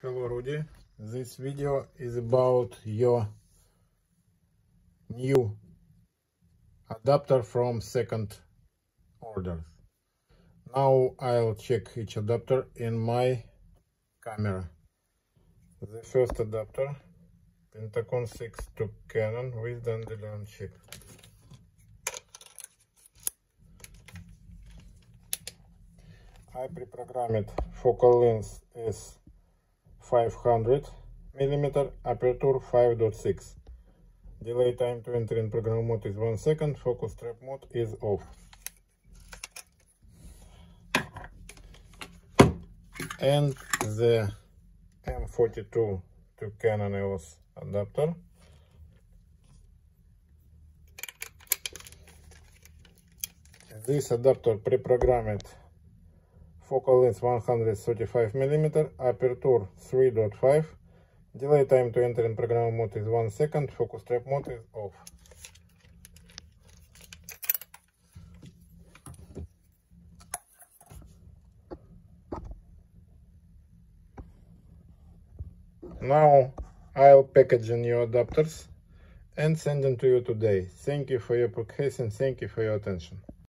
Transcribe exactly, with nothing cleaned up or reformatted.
Hello Rudy, this video is about your new adapter from second order. Now I'll check each adapter in my camera. The first adapter, Pentacon six to Canon with Dandelion chip. I pre-programmed focal length as five hundred millimeter, aperture five point six. Delay time to enter in program mode is one second, focus trap mode is off. And the M forty-two to Canon E O S adapter. This adapter pre-programmed focal length one hundred thirty-five millimeter, aperture three point five. Delay time to enter in program mode is one second, focus trap mode is off. Now I'll package new adapters and send them to you today. Thank you for your purchase and thank you for your attention.